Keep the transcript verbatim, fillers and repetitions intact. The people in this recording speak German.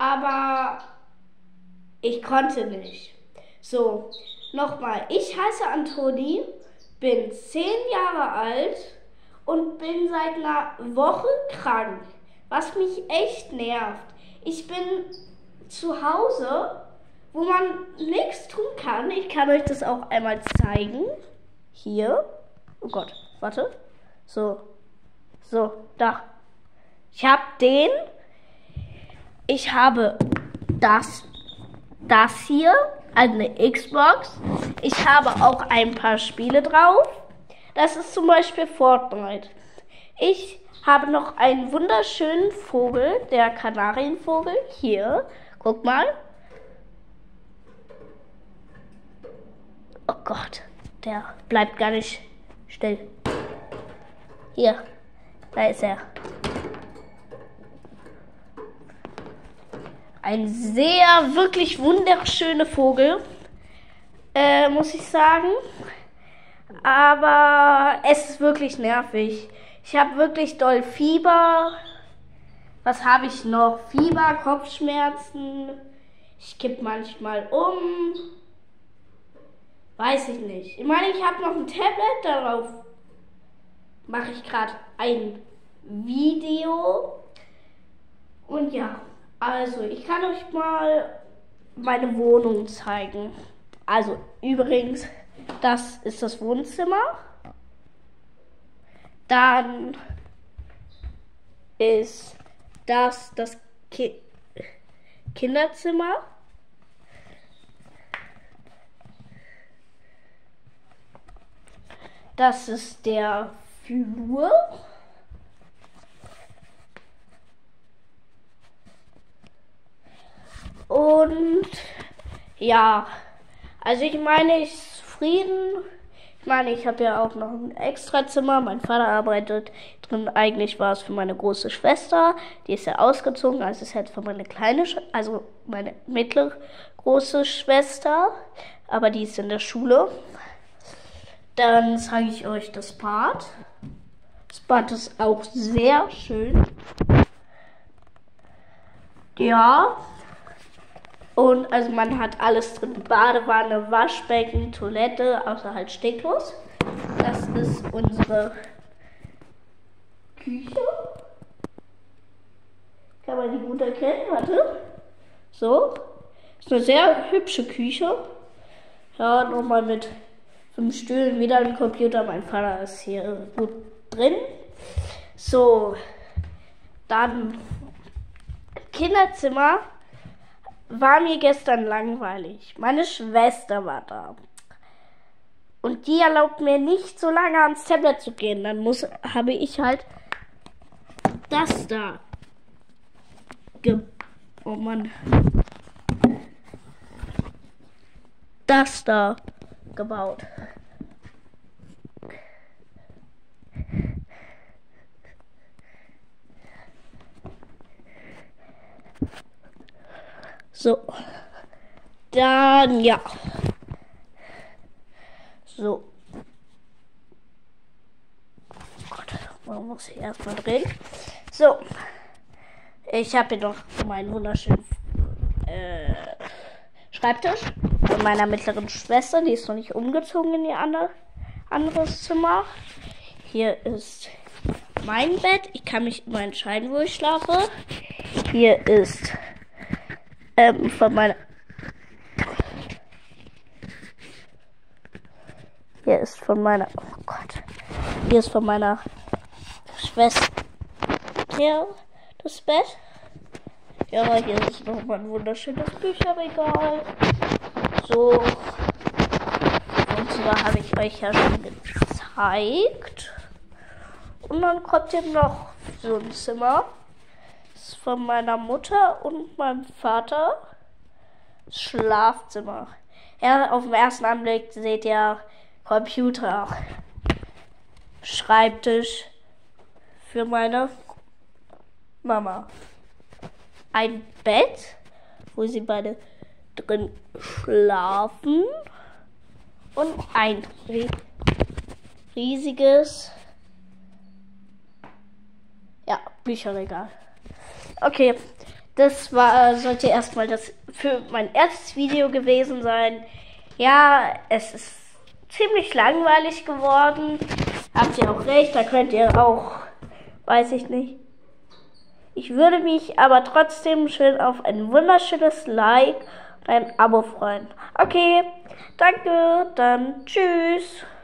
aber ich konnte nicht. So, nochmal. Ich heiße Antoni, bin zehn Jahre alt und bin seit einer Woche krank, was mich echt nervt. Ich bin zu Hause, wo man nichts tun kann. Ich kann euch das auch einmal zeigen. Hier. Oh Gott, warte. So. So, da. Ich habe den. Ich habe das. Das hier. Also eine Xbox. Ich habe auch ein paar Spiele drauf. Das ist zum Beispiel Fortnite. Ich habe noch einen wunderschönen Vogel, der Kanarienvogel. Hier. Guck mal. Oh Gott, der bleibt gar nicht still. Hier, da ist er. Ein sehr, wirklich wunderschöner Vogel, äh, muss ich sagen. Aber es ist wirklich nervig. Ich habe wirklich doll Fieber. Was habe ich noch? Fieber, Kopfschmerzen. Ich kipp manchmal um. Weiß ich nicht. Ich meine, ich habe noch ein Tablet, darauf mache ich gerade ein Video. Und ja, also ich kann euch mal meine Wohnung zeigen. Also übrigens, das ist das Wohnzimmer. Dann ist das das Ki- Kinderzimmer. Das ist der Flur. Und ja, also ich meine, ich bin zufrieden. Ich meine, ich habe ja auch noch ein Extrazimmer. Mein Vater arbeitet drin. Eigentlich war es für meine große Schwester. Die ist ja ausgezogen. Also es ist jetzt für meine kleine, Sch- also meine mittlere große Schwester. Aber die ist in der Schule. Dann zeige ich euch das Bad. Das Bad ist auch sehr schön. Ja. Und also man hat alles drin. Badewanne, Waschbecken, Toilette, außer halt stecklos. Das ist unsere Küche. Kann man die gut erkennen? Warte. So. Ist eine sehr hübsche Küche. Ja, nochmal mit fünf Stühlen, wieder ein Computer. Mein Vater ist hier gut drin. So, dann Kinderzimmer war mir gestern langweilig. Meine Schwester war da. Und die erlaubt mir nicht so lange ans Tablet zu gehen. Dann muss, habe ich halt das da. Ge oh Mann. Das da gebaut. So. Dann ja. So. Oh Gott, man muss ich erstmal drehen. So. Ich habe hier noch meinen wunderschönen äh, Schreibtisch von meiner mittleren Schwester. Die ist noch nicht umgezogen in ihr andere, anderes Zimmer. Hier ist mein Bett. Ich kann mich immer entscheiden, wo ich schlafe. Hier ist ähm, von meiner Hier ist von meiner Oh Gott. Hier ist von meiner Schwester das Bett. Ja, hier ist noch mal ein wunderschönes Bücherregal. So. Und zwar habe ich euch ja schon gezeigt. Und dann kommt hier noch so ein Zimmer. Das ist von meiner Mutter und meinem Vater. Das Schlafzimmer. Ja, auf den ersten Anblick seht ihr Computer. Schreibtisch für meine Mama. Ein Bett, wo sie beide drin schlafen. Und ein riesiges ja, Bücherregal. Okay, das war, sollte erstmal das für mein erstes Video gewesen sein. Ja, es ist ziemlich langweilig geworden. Habt ihr auch recht, da könnt ihr auch, weiß ich nicht. Ich würde mich aber trotzdem schön auf ein wunderschönes Like und ein Abo freuen. Okay, danke, dann tschüss.